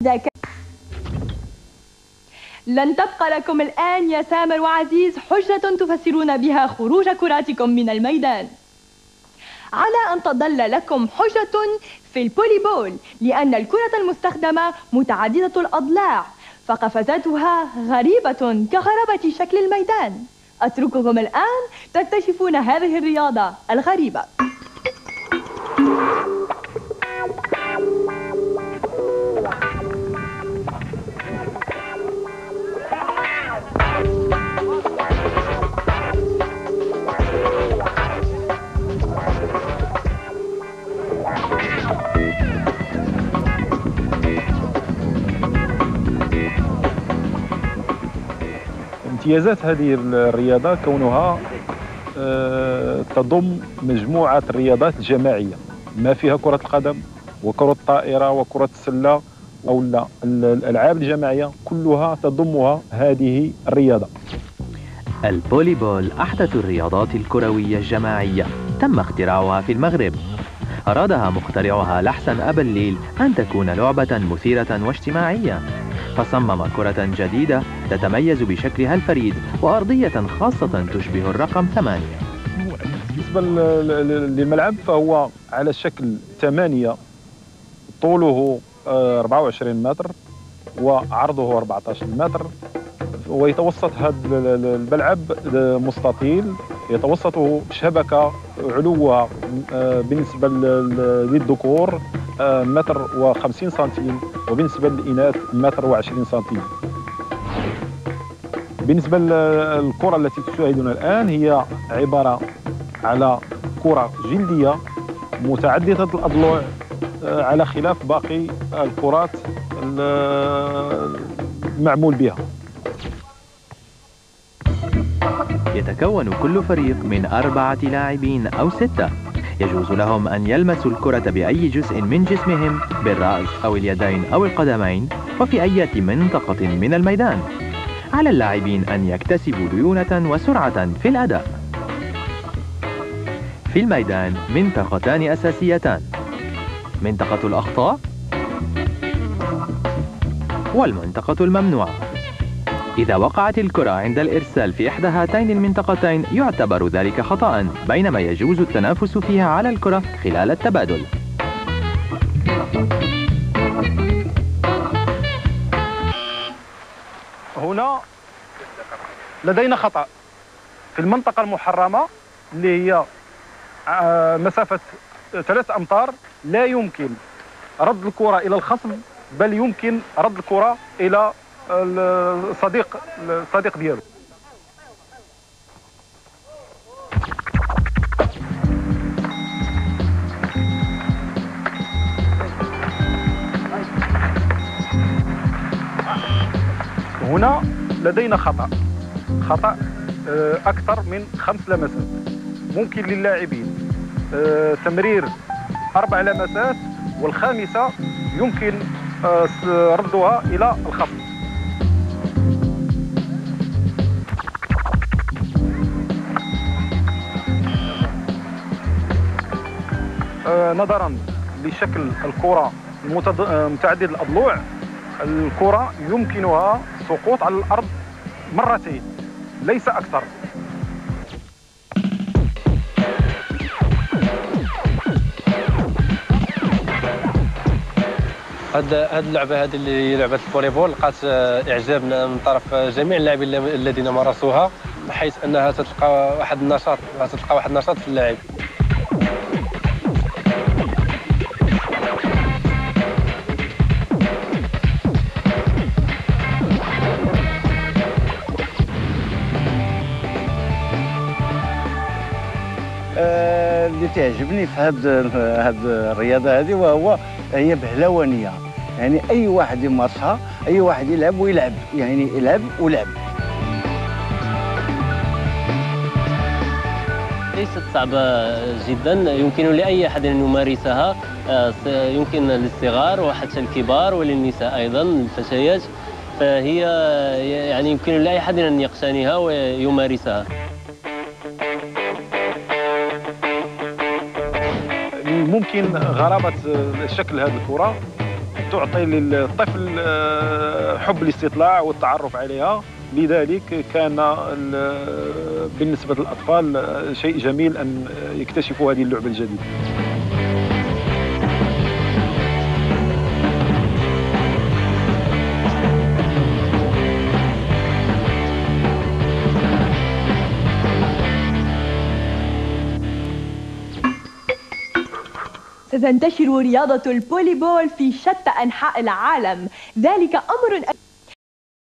لن تبقى لكم الآن يا سامر وعزيز حجة تفسرون بها خروج كراتكم من الميدان، على أن تظل لكم حجة في البوليبول، لأن الكرة المستخدمة متعددة الأضلاع فقفزاتها غريبة كغرابة شكل الميدان. أترككم الآن تكتشفون هذه الرياضة الغريبة. امتيازات هذه الرياضة كونها تضم مجموعة الرياضات الجماعية ما فيها كرة القدم وكرة الطائرة وكرة السلة أو لا الألعاب الجماعية كلها تضمها هذه الرياضة. البوليبول أحدث الرياضات الكروية الجماعية، تم اختراعها في المغرب. أرادها مخترعها لحسن أبا الليل أن تكون لعبة مثيرة واجتماعية، فصمم كرة جديدة تتميز بشكلها الفريد وأرضية خاصة تشبه الرقم 8. بالنسبة للملعب فهو على شكل 8، طوله 24 متر وعرضه 14 متر، ويتوسط هذا الملعب مستطيل يتوسطه شبكة علوها بالنسبة للذكور 1.50 سنتيم وبالنسبة للإناث 1.20 سنتيم. بالنسبة للكرة التي تشاهدونها الآن هي عبارة على كرة جلدية متعددة الأضلاع على خلاف باقي الكرات المعمول بها. يتكون كل فريق من 4 لاعبين أو 6، يجوز لهم أن يلمسوا الكرة بأي جزء من جسمهم بالرأس أو اليدين أو القدمين وفي أي منطقة من الميدان. على اللاعبين أن يكتسبوا ليونة وسرعة في الأداء. في الميدان منطقتان أساسيتان: منطقة الأخطاء والمنطقة الممنوعة. إذا وقعت الكرة عند الإرسال في إحدى هاتين المنطقتين يعتبر ذلك خطأ، بينما يجوز التنافس فيها على الكرة خلال التبادل. هنا لدينا خطأ في المنطقة المحرمة اللي هي مسافة 3 أمتار. لا يمكن رد الكرة إلى الخصم، بل يمكن رد الكرة إلى الصديق ديالو. هنا لدينا خطأ أكثر من 5 لمسات. ممكن للاعبين تمرير 4 لمسات، والخامسة يمكن ردها إلى الخصم. نظرا لشكل الكرة متعدد الأضلاع، الكرة يمكنها السقوط على الأرض مرتين ليس أكثر. هاد اللعبة هذه اللي هي لعبة الفوليبول لقات إعجاب من طرف جميع اللاعبين الذين مارسوها، بحيث أنها تلقى واحد النشاط في اللاعب. اللي تعجبني في هاد الرياضة هذه هي بهلوانية، يعني أي واحد يمارسها، أي واحد يلعب ويلعب، يعني يلعب ولعب. ليست صعبة جدا، يمكن لأي أحد أن يمارسها، يمكن للصغار وحتى الكبار وللنساء أيضا الفتيات، فهي يعني يمكن لأي أحد أن يقتنيها ويمارسها. ممكن غرابة شكل هذه الكرة تعطي للطفل حب الاستطلاع والتعرف عليها. لذلك كان بالنسبة للأطفال شيء جميل أن يكتشفوا هذه اللعبة الجديدة. ستنتشر رياضة البوليبول في شتى أنحاء العالم. ذلك أمر